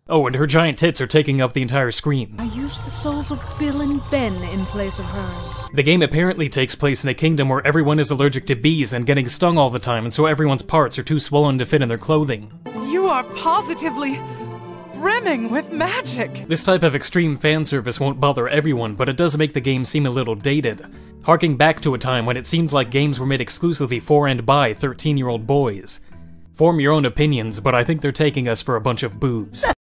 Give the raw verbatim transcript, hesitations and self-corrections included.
Oh, and her giant tits are taking up the entire screen. I used the souls of Bill and Ben in place of hers. The game apparently takes place in a kingdom where everyone is allergic to bees and getting stung all the time, and so everyone's parts are too swollen to fit in their clothing. You are positively brimming with magic! This type of extreme fan service won't bother everyone, but it does make the game seem a little dated, harking back to a time when it seemed like games were made exclusively for and by thirteen-year-old boys. Form your own opinions, but I think they're taking us for a bunch of boobs.